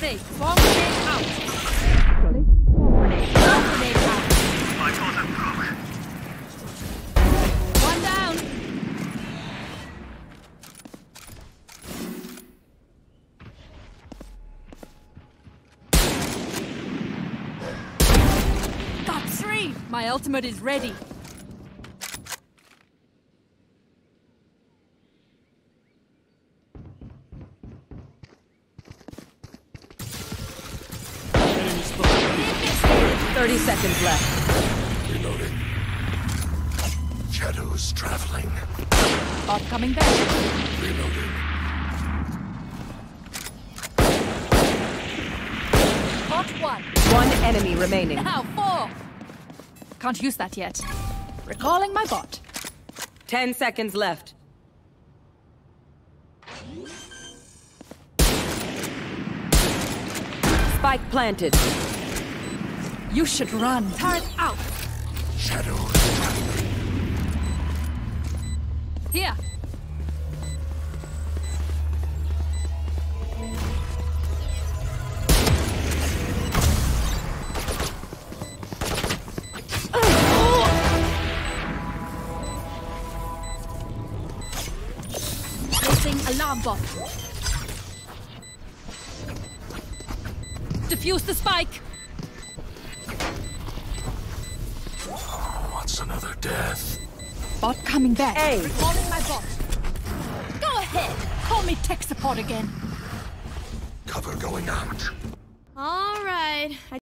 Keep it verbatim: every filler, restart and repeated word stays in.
safe. Bomb grenade out. Bomb grenade out. My bottom broke. One down. Got three. My ultimate is ready. Thirty seconds left. Reloading. Shadows traveling. Bot coming back. Reloading. Bot one. One enemy remaining. Now four. Can't use that yet. Recalling my bot. Ten seconds left. Spike planted. You should run. Turret out. Shadows traveling. Here. Placing alarm bot. Defuse the spike. What's another death? Bot coming back. Hey. Recalling my bot. Go ahead. Call me tech support again. Cover going out. All right. I